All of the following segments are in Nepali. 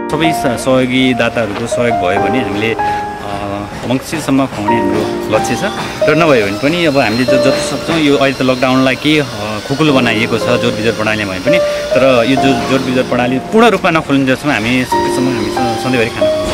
सबै सहयोगी दाताहरूको सहयोग भयो भने हामीले मङ्सिरसम्म खुवाउने हाम्रो लक्ष्य छ र नभयो भने पनि अब हामीले जति सक्छौँ यो अहिले त लकडाउनलाई केही खुकुलो बनाइएको छ जोर बिजोर प्रणालीमा भने पनि तर यो जोर बिजोर प्रणाली पूर्ण रूपमा नखोलिन्जेलसम्म हामी सकेसम्म हामी सधैँभरि खाना खान्छौँ।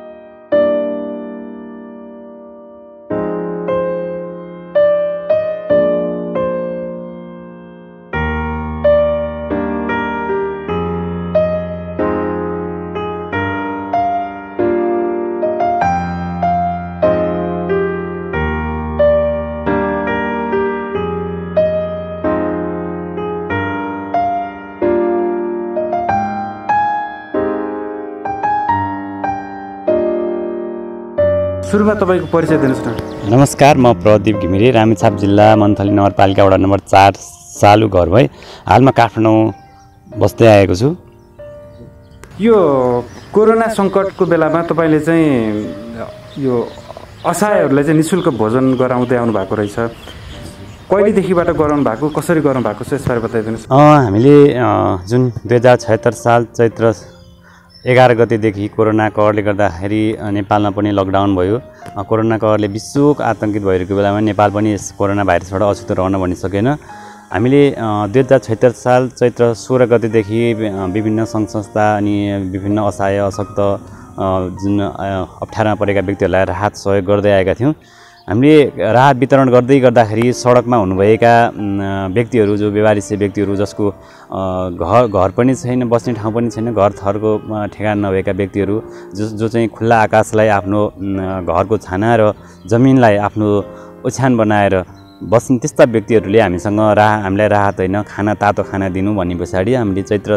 सुरुमा तपाईको परिचय दिनुस् न। नमस्कार, म प्रदीप घिमिरे, रामेछाप जिल्ला मन्थली नगरपालिका वडा नम्बर 4 सालु घर भई हालमा काठमाडौँ बस्दै आएको छु। यो कोरोना सङ्कटको बेलामा तपाईले चाहिँ यो असहायहरूलाई चाहिँ निःशुल्क भोजन गराउँदै आउनु भएको रहेछ। कहिलेदेखिबाट गराउनु भएको, कसरी गराउनु भएको छ यसबारे बताइदिनुस्। हामीले जुन 2076 साल चैत्र 11 गतेदेखि कोरोना कहरले गर्दाखेरि नेपालमा पनि लकडाउन भयो। कोरोना कहरले विश्वको आतंकित भइरहेको बेलामा नेपाल पनि यस कोरोना भाइरसबाट अछुतो रहन भनिसकेन। हामीले 2076 साल चैत्र 16 गतेदेखि विभिन्न सङ्घ संस्था अनि विभिन्न असहाय अशक्त जुन अप्ठ्यारोमा परेका व्यक्तिहरूलाई राहत सहयोग गर्दै आएका थियौँ। हामीले राहत वितरण गर्दै गर्दाखेरि सडकमा हुनुभएका व्यक्तिहरू, जो बेवारिसे व्यक्तिहरू जसको घर पनि छैन, बस्ने ठाउँ पनि छैन, घर थरको ठेगान नभएका व्यक्तिहरू जो चाहिँ खुल्ला आकाशलाई आफ्नो घरको छाना र जमिनलाई आफ्नो ओछ्यान बनाएर बस्ने त्यस्ता व्यक्तिहरूले हामीलाई राहत होइन खाना, तातो खाना दिनु भन्ने पछाडि हामीले चैत्र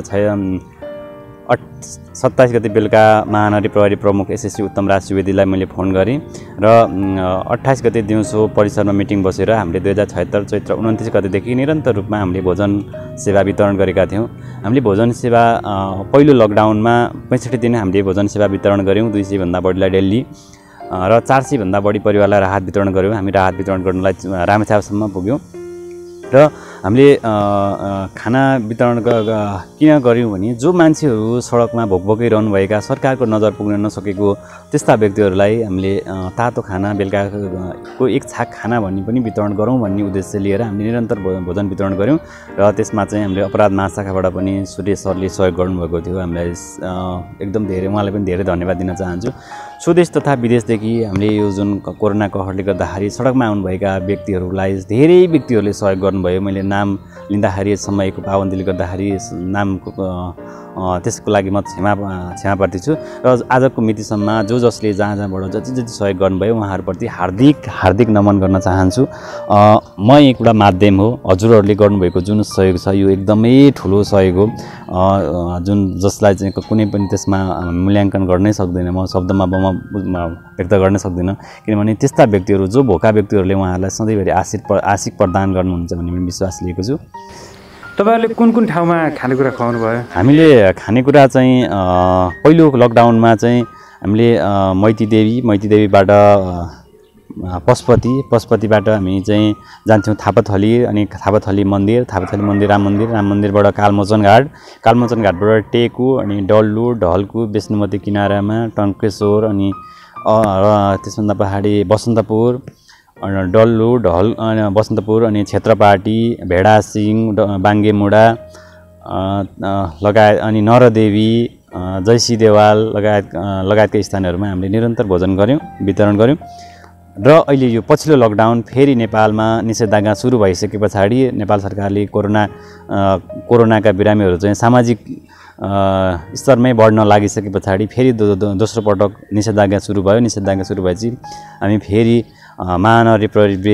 27 गते बेलुका महानगरी प्रहरी प्रमुख एसएससी उत्तमराज सुवेदीलाई मैले फोन गरेँ र 28 गते दिउँसो परिसरमा मिटिङ बसेर हामीले 2076 चैत्र 29 गतेदेखि निरन्तर रूपमा हामीले भोजन सेवा वितरण गरेका थियौँ। हामीले भोजन सेवा पहिलो लकडाउनमा 65 दिन हामीले भोजन सेवा वितरण गऱ्यौँ 200 भन्दा बढीलाई डेली र 400 भन्दा बढी परिवारलाई राहत वितरण गऱ्यौँ। हामी राहत वितरण गर्नलाई रामेछापसम्म पुग्यौँ र हामीले खाना वितरण किन गऱ्यौँ भने जो मान्छेहरू सडकमा भोकभोकै रहनुभएका, सरकारको नजर पुग्न नसकेको त्यस्ता व्यक्तिहरूलाई हामीले तातो खाना, बेलुकाको एक छाक खाना भन्ने पनि वितरण गरौँ भन्ने उद्देश्य लिएर हामीले निरन्तर भोजन वितरण गऱ्यौँ र त्यसमा चाहिँ हामीले अपराध महाशाखाबाट पनि सूर्य सरले सहयोग गर्नुभएको थियो। हामीलाई एकदम धेरै, उहाँलाई पनि धेरै धन्यवाद दिन चाहन्छु। स्वदेश तथा विदेशदेखि हामीले यो जुन कोरोना कहरले गर्दाखेरि सडकमा आउनुभएका व्यक्तिहरूलाई धेरै व्यक्तिहरूले सहयोग गर्नुभयो। मैले नाम लिँदाखेरि समयको पाबन्दीले गर्दाखेरि नामको त्यसको लागि म क्षमा प्रार्थी छु र आजको मितिसम्म जसले जहाँबाट जति सहयोग गर्नुभयो उहाँहरूप्रति हार्दिक नमन गर्न चाहन्छु। म एउटा माध्यम हो, हजुरहरूले गर्नुभएको जुन सहयोग छ यो एकदमै ठुलो सहयोग हो, जुन जसलाई चाहिँ कुनै पनि त्यसमा मूल्याङ्कन गर्नै सक्दैन, म शब्दमा व्यक्त गर्न सक्दिनँ। किनभने त्यस्ता व्यक्तिहरू, जो भोका व्यक्तिहरूले उहाँहरूलाई सधैँभरि आशिक प्रदान गर्नुहुन्छ भन्ने पनि विश्वास लिएको छु। तपाईहरुले कुन ठाउँमा खानेकुरा खुवाउनु भयो? हामीले खानेकुरा चाहिँ पहिलो लकडाउनमा चाहिँ हामीले मैती देवीबाट पशुपतिबाट हामी चाहिँ जान्थ्यौँ थापाथली, अनि थापाथली मन्दिर राम मन्दिरबाट कालमोचन घाटबाट टेकु, अनि डल्लु ढल्कु विष्णुमती किनारामा टङ्केश्वर, अनि त्यसभन्दा पहाडी बसन्तपुर, डल्लु बसन्तपुर, अनि क्षेत्रपाटी, भेडासिङ, बाङ्गेमुडा लगायत, अनि नरदेवी, जयसी देवाल लगायतका स्थानहरूमा हामीले निरन्तर वितरण गऱ्यौँ। र अहिले यो पछिल्लो लकडाउन फेरि नेपालमा निषेधाज्ञा सुरु भइसके पछाडि नेपाल सरकारले कोरोनाका बिरामीहरू चाहिँ सामाजिक स्तरमै बढ्न लागिसके पछाडि फेरि दोस्रो पटक निषेधाज्ञा सुरु भयो। निषेधाज्ञा सुरु भएपछि हामी फेरि महानगरी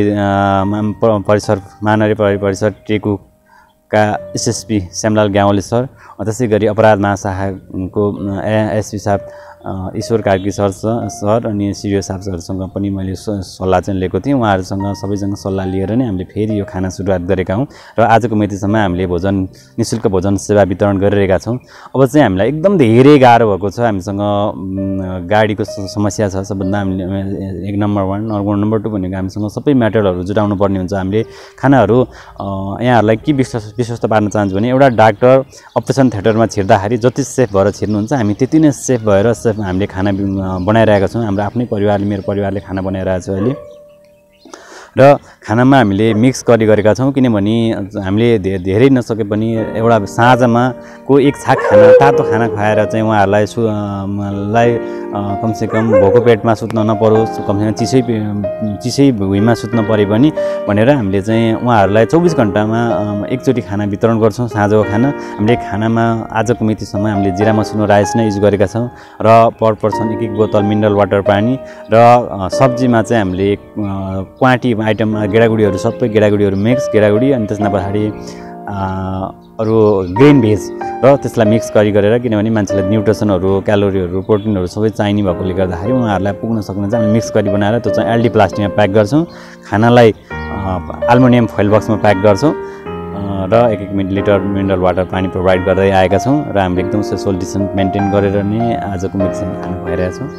प्रहरी परिसर टेकुका एसएसपी श्यामलाल ग्यावाली सर, त्यसै गरी अपराध महाशाखाको एसपी साहब ईश्वर कार्की सर अनि सिडिओ साहब सरसँग पनि मैले सल्लाह चाहिँ लिएको थिएँ। उहाँहरूसँग सबैसँग सल्लाह लिएर नै हामीले फेरि यो खाना सुरुवात गरेका हौँ र आजको मितिसम्म हामीले निःशुल्क भोजन सेवा वितरण गरिरहेका छौँ। अब चाहिँ हामीलाई एकदम धेरै गाह्रो भएको छ। हामीसँग गाडीको समस्या छ सबभन्दा। हामीले 1 नम्बर 1 नम्बर 2 भनेको हामीसँग सबै म्याटेरियलहरू जुटाउनु पर्ने हुन्छ। हामीले खानाहरू यहाँहरूलाई के विश्वस्त पार्न चाहन्छु भने एउटा डाक्टर अपरेसन थिएटरमा छिर्दाखेरि जति सेफ भएर छिर्नुहुन्छ हामी त्यति नै सेफ भएर हामीले खाना बनाइरहेका छौँ। हाम्रो आफ्नै परिवारले, मेरो परिवारले खाना बनाइरहेको छ अहिले। र खानामा हामीले मिक्स गरेका छौँ किनभने हामीले धेरै नसके पनि एउटा साँझमा को एक छाक खाना, तातो खाना खुवाएर चाहिँ उहाँहरूलाई कमसेकम भोको पेटमा सुत्न नपरोस्, कमसेकम चिसै भुइँमा सुत्न परे पनि भनेर हामीले चाहिँ उहाँहरूलाई 24 घण्टामा एकचोटि खाना वितरण गर्छौँ। साँझको खाना हामीले खानामा आजको मितिसम्म हामीले जिरा मसुनो राइस नै युज गरेका छौँ र पर पर्सन 1 बोतल मिनरल वाटर पानी र सब्जीमा चाहिँ हामीले क्वान्टी आइटम गेडागुडीहरू सबै गेडागुडीहरू मिक्स गेडागुडी अनि त्यसमा पछाडि अरू ग्रेन भेज र त्यसलाई मिक्स गरेर किनभने मान्छेलाई न्युट्रिसनहरू क्यालोरीहरू प्रोटिनहरू सबै चाहिने भएकोले गर्दाखेरि उहाँहरूलाई पुग्न सक्ने चाहिँ हामी मिक्स गरी बनाएर त्यो चाहिँ एलडी प्लास्टिकमा प्याक गर्छौँ। खानालाई एल्युमिनियम फोइल बक्समा प्याक गर्छौँ र 1 मिलिलिटर मिनरल वाटर पानी प्रोभाइड गर्दै आएका छौँ र हामीले एकदम सोसल डिस्टेन्स मेन्टेन गरेर नै आजको मितिसम्म खाना खुवाइरहेका छौँ।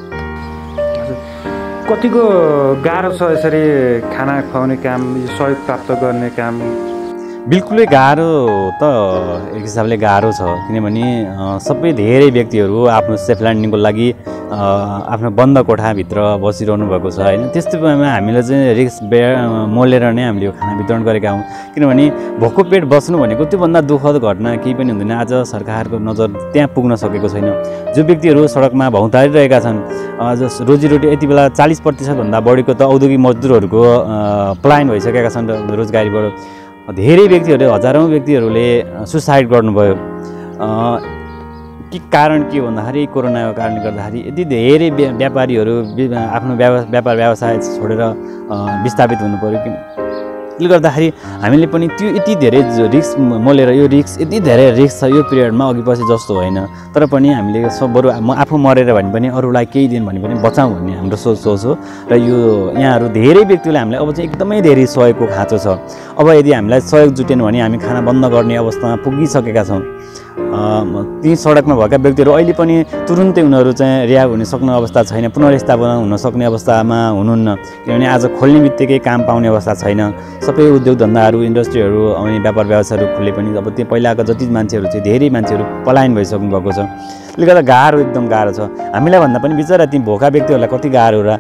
कतिको गाह्रो छ यसरी खाना खुवाउने काम, सहयोग प्राप्त गर्ने काम? बिल्कुलै गाह्रो त एक हिसाबले गाह्रो छ किनभने सबै धेरै व्यक्तिहरू आफ्नो सेफ ल्यान्डिङको लागि आफ्नो बन्द कोठाभित्र बसिरहनु भएको छ होइन। त्यस्तो बेलामा हामीले चाहिँ रिस्क मोलेर नै हामीले यो खाना वितरण गरेका हौँ किनभने भोको पेट बस्नु भनेको त्योभन्दा दुःखद घटना केही पनि हुँदैन। आज सरकारको नजर त्यहाँ पुग्न सकेको छैन। जो व्यक्तिहरू सडकमा भौँतारिरहेका छन्, रोजीरोटी यति बेला 40% भन्दा बढीको त औद्योगिक मजदुरहरूको पलायन भइसकेका छन् रोजगारीबाट। धेरै व्यक्तिहरूले, हजारौँ व्यक्तिहरूले सुसाइड गर्नुभयो। के कारण के भन्दाखेरि कोरोनाको कारणले गर्दाखेरि यति धेरै व्यापारीहरू आफ्नो व्यापार व्यवसाय छोडेर विस्थापित हुनु पर्यो। त्यसले गर्दाखेरि हामीले पनि त्यो यति धेरै रिस्क मोलेर, यो रिस्क यति धेरै रिस्क छ यो पिरियडमा, अघि पछि जस्तो होइन, तर पनि हामीले बरु आफू मरेर भने पनि अरूलाई केही दिन भने पनि बचाउँ भन्ने हाम्रो सोच हो। र यो यहाँहरू धेरै व्यक्तिले हामीलाई अब चाहिँ एकदमै धेरै सहयोगको खाँचो छ। अब यदि हामीलाई सहयोग जुटेन भने हामी खाना बन्द गर्ने अवस्थामा पुगिसकेका छौँ। ती सडकमा भएका व्यक्तिहरू अहिले पनि तुरुन्तै उनीहरू चाहिँ रिहा हुन सक्ने अवस्था छैन, पुनर्स्थापना हुन सक्ने अवस्थामा हुनुहुन्न किनभने आज खोल्ने बित्तिकै काम पाउने अवस्था छैन। सबै उद्योग धन्दाहरू, इन्डस्ट्रीहरू अनि व्यापार व्यवसायहरू खुले पनि अब त्यो पहिलाको जति मान्छेहरू चाहिँ धेरै मान्छेहरू पलायन भइसक्नु भएको छ। त्यसले गर्दा गाह्रो, एकदम गाह्रो छ। हामीलाई भन्दा पनि बिचरा ती भोका व्यक्तिहरूलाई कति गाह्रो र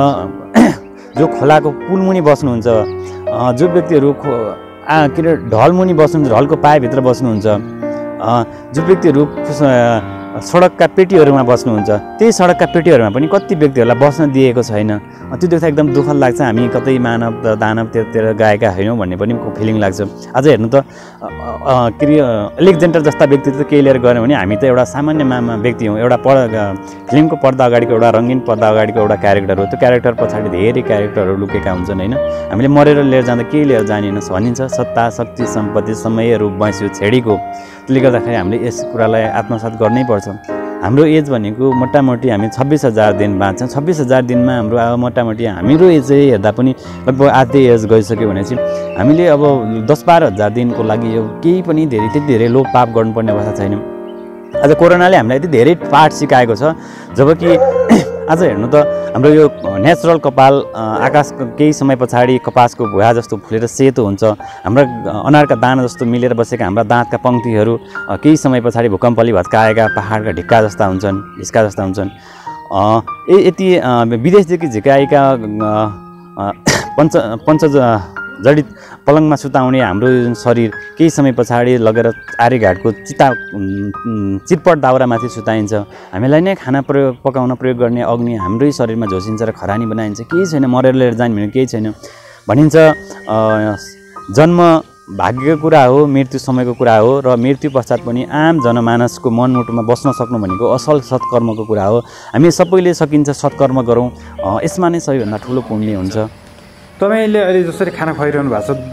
जो खोलाको पुलमुनि बस्नुहुन्छ, जो व्यक्तिहरू के अरे ढलमुनि बस्नुहुन्छ, ढलको पाएभित्र बस्नुहुन्छ, जो व्यक्तिहरू सडकका पेटीहरूमा बस्नुहुन्छ, त्यही सडकका पेटीहरूमा पनि कति व्यक्तिहरूलाई बस्न दिएको छैन। त्यो देख्दा एकदम दुःख लाग्छ। हामी कतै मानव दानवतिर गएका होइनौँ भन्ने पनि फिलिङ लाग्छ। आज हेर्नु त के अरे एलेक्जेन्डर जस्ता व्यक्तित्व केही लिएर गऱ्यौँ भने हामी त एउटा सामान्य व्यक्ति हौँ। एउटा फिल्मको पर्दा अगाडिको एउटा रङ्गीन पर्दा अगाडिको एउटा क्यारेक्टर हो। त्यो क्यारेक्टर पछाडि धेरै क्यारेक्टरहरू लुकेका हुन्छन् होइन। हामीले मरेर लिएर जाँदा केही लिएर जानिएन भनिन्छ। सत्ता, शक्ति, सम्पत्ति, समय, रूप, वैँसी छेडीको। त्यसले गर्दाखेरि हामीले यस कुरालाई आत्मसात गर्नै पर्छ। हाम्रो एज भनेको मोटामोटी हामी 26,000 दिन बाँच्छौँ। 26,000 दिनमा हाम्रो मोटामोटी हाम्रो एज चाहिँ हेर्दा पनि लगभग आधै एज गइसक्यो भने चाहिँ हामीले अब 10-12 हजार दिनको लागि यो केही पनि त्यति धेरै लोभ पाप गर्नुपर्ने अवस्था छैन। आज कोरोनाले हामीलाई यति धेरै पाठ सिकाएको छ। जबकि आज हेर्नु त हाम्रो यो नेचुरल कपाल, आकाश केही समय पछाडि कपासको भुवा जस्तो फुलेर सेतो हुन्छ। हाम्रा अनारका दाना जस्तो मिलेर बसेका हाम्रा दाँतका पङ्क्तिहरू केही समय पछाडि भूकम्पले भत्काएका पहाडका ढिक्का जस्ता हुन्छन्, हिस्का जस्ता हुन्छन्। यति विदेशदेखि झिकाएका जडित पलङमा सुताउने हाम्रो शरीर केही समय पछाडि लगेर आर्यघाटको चितपट दाउरामाथि सुताइन्छ। हामीलाई नै खाना पकाउन प्रयोग गर्ने अग्नि हाम्रै शरीरमा झोसिन्छ र खरानी बनाइन्छ। केही छैन, मरेर लिएर जाने भने केही छैन भनिन्छ। जन्म भाग्यको कुरा हो, मृत्यु समयको कुरा हो र मृत्यु पश्चात पनि आम जनमानसको मनमुटुमा बस्न सक्नु भनेको असल सत्कर्मको कुरा हो। हामी सबैले सकिन्छ सत्कर्म गरौँ, यसमा नै सबैभन्दा ठुलो पुण्य हुन्छ। तपाईँले अहिले जसरी खाना खुवाइरहनु भएको छ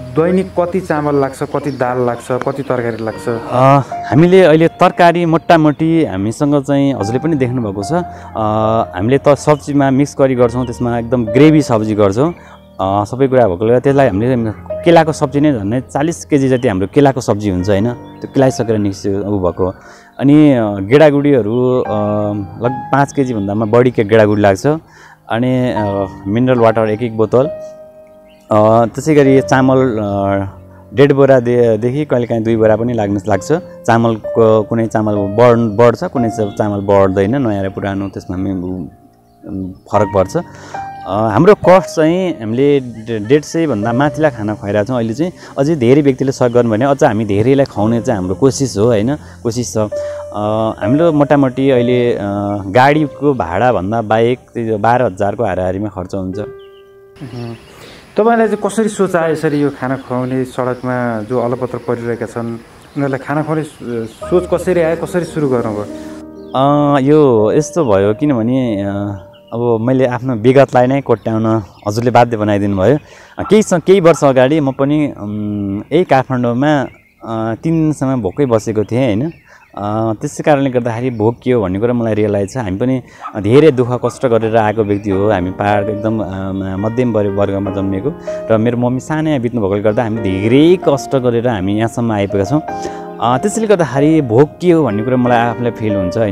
दैनिक कति चामल लाग्छ, कति दाल लाग्छ, कति तरकारी लाग्छ? हामीले अहिले तरकारी मोटामोटी हामीसँग चाहिँ हजुरले पनि देख्नुभएको छ, हामीले त सब्जीमा मिक्स गरी गर्छौँ, त्यसमा एकदम ग्रेभी सब्जी गर्छौँ। सबै कुरा भएकोले त्यसलाई हामीले केलाको सब्जी नै झन्डै 40 केजी जति हाम्रो केलाको सब्जी हुन्छ होइन, त्यो केलाइसकेर निस्क्यो उ भएको। अनि गेडागुडीहरू लगभग 5 केजी भन्दामा बढी गेडागुडी लाग्छ। अनि मिनरल वाटर 1 बोतल, त्यसै गरी चामल 1.5 बोरादेखि कहिलेकाहीँ 2 बोरा पनि लाग्छ। चामलको कुनै चामल बढ्छ, कुनै चामल बढ्दैन, नयाँ र पुरानो त्यसमा फरक पर्छ। हाम्रो कस्ट चाहिँ हामीले 150 भन्दा माथिलाई खाना खुवाइरहेको छौँ। अहिले चाहिँ अझै धेरै व्यक्तिले सहयोग गर्नु भने अझ हामी धेरैलाई खुवाउने चाहिँ हाम्रो कोसिस हो होइन, कोसिस छ। हाम्रो मोटामोटी अहिले गाडीको भाडाभन्दा बाहेक 12,000 को हाराहारीमा खर्च हुन्छ। तपाईँलाई चाहिँ कसरी सोच आयो यसरी यो खाना खुवाउने, सडकमा जो अलपत्र परिरहेका छन् उनीहरूलाई खाना खुवाउने सोच कसरी आयो, कसरी सुरु गर्नुभयो? यो यस्तो भयो किनभने अब मैले आफ्नो विगतलाई नै कोट्याउन हजुरले बाध्य बनाइदिनु भयो। केही वर्ष अगाडि म पनि यही काठमाडौँमा 3 दिनसम्म भोकै बसेको थिएँ होइन। त्यसै कारणले गर्दाखेरि भोक के हो भन्ने कुरा मलाई रियलाइज छ। हामी पनि धेरै दुःख कष्ट गरेर आएको व्यक्ति हो, हामी पहाडको एकदम मध्यम वर्गमा जन्मिएको र मेरो मम्मी सानै बित्नु भएकोले गर्दा हामी धेरै कष्ट गरेर हामी यहाँसम्म आइपुगेका छौँ। त्यसैले गर्दाखेरि भोक के हो भन्ने कुरा मलाई आफूलाई फिल हुन्छ होइन।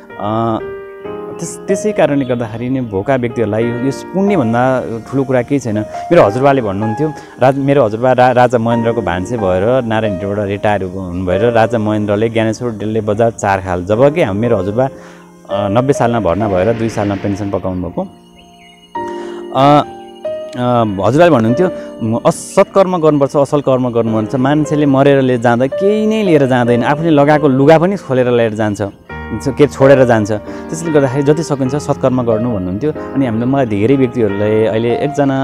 त्यसै कारणले गर्दाखेरि नै भोका व्यक्तिहरूलाई यो पुण्यभन्दा ठुलो कुरा केही छैन। मेरो हजुरबाले भन्नुहुन्थ्यो, मेरो हजुरबा राजा महेन्द्रको भान्से भएर नारायण हिटबाट रिटायर हुनुभएर राजा महेन्द्रले ज्ञानेश्वर डेलले बजार 4 खाल, जबकि मेरो हजुरबा 90 सालमा भर्ना भएर 2 सालमा पेन्सन पकाउनु भएको। हजुरबाले भन्नुहुन्थ्यो सत्कर्म गर्नुपर्छ, असल कर्म गर्नुपर्छ। मान्छेले मरेर जाँदा केही नै लिएर जाँदैन, आफूले लगाएको लुगा पनि खोलेर लिएर जान्छ, के छोडेर जान्छ। त्यसले गर्दाखेरि जति सकिन्छ सत्कर्म गर्नु भन्नुहुन्थ्यो। अनि हामीले मलाई धेरै व्यक्तिहरूले अहिले एकजना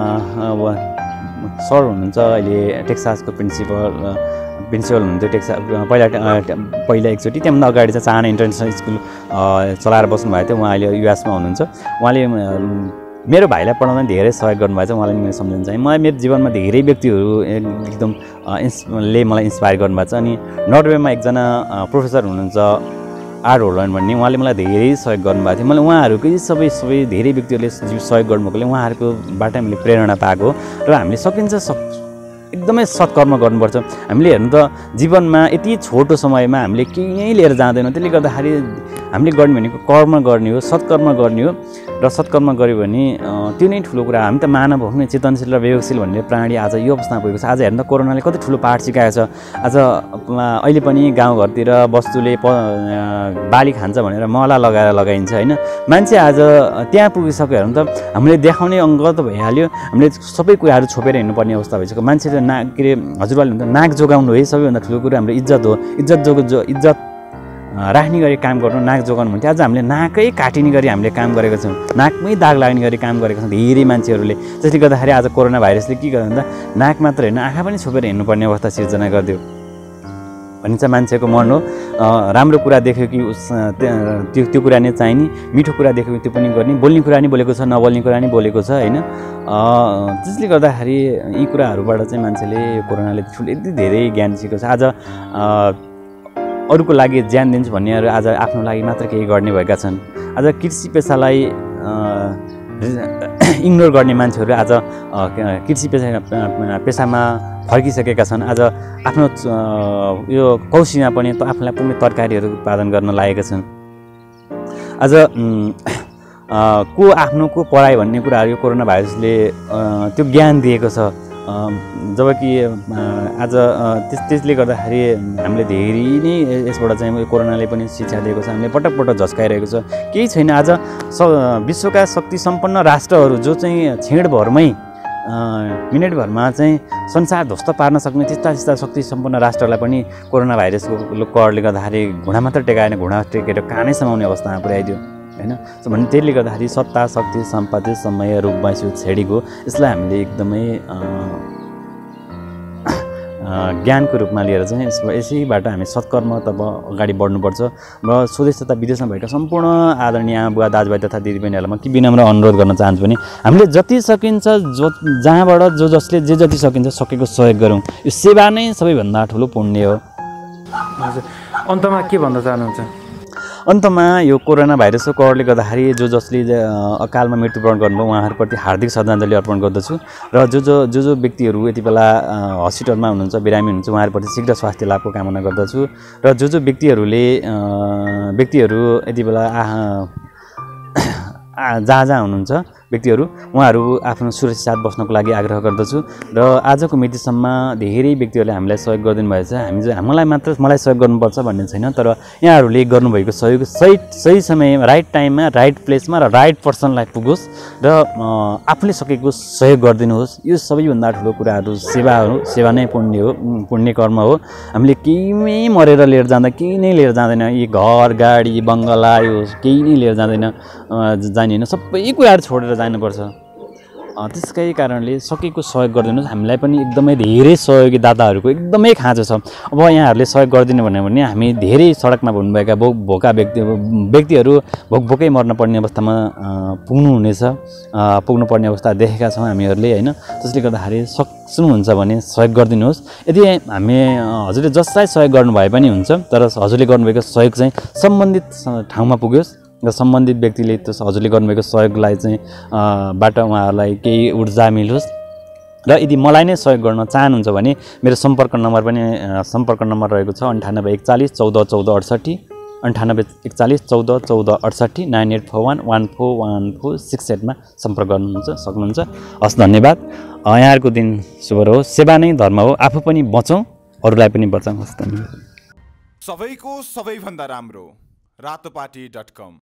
सर हुनुहुन्छ, अहिले टेक्सासको प्रिन्सिपल हुनुहुन्थ्यो पहिला एकचोटि, त्यहाँभन्दा अगाडि चाहिँ चाहना इन्टरनेसनल स्कुल चलाएर बस्नुभएको थियो। उहाँ अहिले युएसमा हुनुहुन्छ। उहाँले मेरो भाइलाई पढाउन धेरै सहयोग गर्नुभएको छ। उहाँलाई मैले सम्झिन चाहेँ। मेरो जीवनमा धेरै व्यक्तिहरू एकदम मलाई इन्सपायर गर्नुभएको छ। अनि नर्वेमा एकजना प्रोफेसर हुनुहुन्छ आर होलन भन्ने, उहाँले मलाई धेरै सहयोग गर्नुभएको थियो। मैले उहाँहरूकै सबै धेरै व्यक्तिहरूले सहयोग गर्नुभएकोले उहाँहरूकोबाट हामीले प्रेरणा पाएको र हामीले सकिन्छ एकदमै सत्कर्म गर्नुपर्छ। हामीले हेर्नु त जीवनमा यति छोटो समयमा हामीले केही नै लिएर जाँदैनौँ। त्यसले गर्दाखेरि हामीले गर्ने भनेको कर्म गर्ने हो, सत्कर्म गर्ने हो र सत्कर्म गऱ्यो भने त्यो नै ठुलो कुरा। हामी त मानव हो नि, चेतनशील र विवेकशील भन्ने प्राणी आज यो अवस्थामा पुगेको छ। आज हेर्नु त कोरोनाले कति ठुलो पाठ सिकाएको छ। आज अहिले पनि गाउँघरतिर वस्तुले बाली खान्छ भनेर मला लगाइन्छ होइन। मान्छे आज त्यहाँ पुगिसक्यो हेर्नु त, हामीले देखाउने अङ्ग त भइहाल्यो, हामीले सबै कुराहरू छोपेर हिँड्नुपर्ने अवस्था भइसक्यो। मान्छेले के अरे हजुरबाले भन्छ नाक जोगाउनु है सबैभन्दा ठुलो कुरा हाम्रो इज्जत हो। इज्जत राख्ने गरी काम गर्नु, नाक जोगाउनु भन्थ्यो। आज हामीले नाकै काटिने गरी हामीले काम गरेको छौँ, नाकमै दाग लाग्ने गरी काम गरेको छौँ धेरै मान्छेहरूले। त्यसले गर्दाखेरि आज कोरोना भाइरसले के गर्यो भन्दा नाक मात्र होइन आँखा पनि छोपेर हिँड्नुपर्ने अवस्था सिर्जना गरिदियो भनिन्छ। मान्छेको मन हो, राम्रो कुरा देख्यो कि त्यो कुरा नै चाहिने, मिठो कुरा देख्यो कि त्यो पनि गर्ने, बोल्ने कुरा नि बोलेको छ, नबोल्ने कुरा नि बोलेको छ होइन। त्यसले गर्दाखेरि यी कुराहरूबाट चाहिँ मान्छेले कोरोनाले यति धेरै ज्ञान सिकेको छ। आज अरूको लागि ज्यान दिन्छु भन्नेहरू आज आफ्नो लागि मात्र केही गर्ने भएका छन्। आज कृषि पेसालाई इग्नोर गर्ने मान्छेहरू आज कृषि पेसामा फर्किसकेका छन्। आज आफ्नो यो कौशीमा पनि आफूलाई पुग्ने तरकारीहरू उत्पादन गर्न लागेका छन्। आज को आफ्नो को पढाइ भन्ने कुराहरू यो कोरोना भाइरसले त्यो ज्ञान दिएको छ। जबकि आज त्यसले गर्दाखेरि हामीले धेरै नै यसबाट चाहिँ कोरोनाले पनि शिक्षा दिएको छ। हामीले पटक झस्काइरहेको छ। केही छैन। आज विश्वका शक्ति सम्पन्न राष्ट्रहरू जो चाहिँ क्षणभरमै मिनेटभरमा चाहिँ संसार ध्वस्त पार्न सक्ने त्यस्ता शक्ति सम्पन्न राष्ट्रलाई पनि कोरोना भाइरसको कहरले गर्दाखेरि घुँडा मात्र टेकाएन, घुँडा टेकेर कानै समाउने अवस्थामा पुर्याइदियो होइन। भने त्यसले गर्दाखेरि सत्ता शक्ति सम्पत्ति समय रूप वैश्विक छेडीको यसलाई हामीले एकदमै ज्ञानको रूपमा लिएर चाहिँ यसैबाट हामी सत्कर्मतर्फ अगाडि बढ्नुपर्छ र स्वदेश तथा विदेशमा भएका सम्पूर्ण आदरणीय बुवा दाजुभाइ तथा दिदीबहिनीहरूलाई म के विनम्र अनुरोध गर्न चाहन्छु भने हामीले जति सकिन्छ जहाँबाट जसले जे जति सकिन्छ सकेको सहयोग गरौँ। यो सेवा नै सबैभन्दा ठुलो पुण्य हो। हजुर, अन्तमा के भन्न चाहनुहुन्छ? अन्तमा यो कोरोना भाइरसको कहरले गर्दाखेरि जसले अकालमा मृत्युवरण गर्नुभयो उहाँहरूप्रति हार्दिक श्रद्धाञ्जली अर्पण गर्दछु र जो व्यक्तिहरू यति बेला हस्पिटलमा हुनुहुन्छ, बिरामी हुनुहुन्छ, उहाँहरूप्रति शीघ्र स्वास्थ्य लाभको कामना गर्दछु र जो व्यक्तिहरू यति बेला जहाँ हुनुहुन्छ व्यक्तिहरू उहाँहरू आफ्नो सुरक्षित साथ बस्नको लागि आग्रह गर्दछु र आजको मितिसम्म धेरै व्यक्तिहरूले हामीलाई सहयोग गरिदिनु भएछ। मलाई सहयोग गर्नुपर्छ भन्ने छैन, तर यहाँहरूले गर्नुभएको सहयोग सही समयमा राइट टाइममा राइट प्लेसमा र राइट पर्सनलाई पुगोस् र आफूले सकेको सहयोग गरिदिनुहोस्। यो सबैभन्दा ठुलो कुराहरू सेवा नै पुण्य कर्म हो। हामीले केही नै मरेर लिएर जाँदा केही नै लिएर जाँदैन, यी घर गाडी बङ्गला यो केही नै लिएर जाँदैन, सबै कुराहरू छोडेर जानुपर्छ। त्यसकै कारणले सकेको सहयोग गरिदिनुहोस्। हामीलाई पनि एकदमै धेरै सहयोगी दाताहरूको एकदमै खाँचो छ। अब यहाँहरूले सहयोग गरिदिनु भन्यो भने हामी धेरै सडकमा हुनुभएका भोका व्यक्तिहरू भोकै मर्न पर्ने अवस्थामा पुग्नुपर्ने अवस्था देखेका छौँ हामीहरूले होइन। त्यसले गर्दाखेरि सक्नुहुन्छ भने सहयोग गरिदिनुहोस्। यदि हजुरले जसलाई सहयोग गर्नुभए पनि हुन्छ, तर हजुरले गर्नुभएको सहयोग चाहिँ सम्बन्धित ठाउँमा पुग्योस् र सम्बन्धित व्यक्तिले हजुरले गर्नुभएको सहयोगलाई चाहिँ बाट उहाँहरूलाई केही ऊर्जा मिलोस्। र यदि मलाई नै सहयोग गर्न चाहनुहुन्छ भने मेरो सम्पर्क नम्बर रहेको छ 9841141468 9841141468 9841141468 मा सम्पर्क सक्नुहुन्छ। हस्, धन्यवाद। यहाँहरूको दिन शुभ रहोस्। सेवा नै धर्म हो। आफू पनि बचौँ, अरूलाई पनि बचाउँ। हस्, धन्यवाद। सबैको सबैभन्दा राम्रो रातोपाटी.com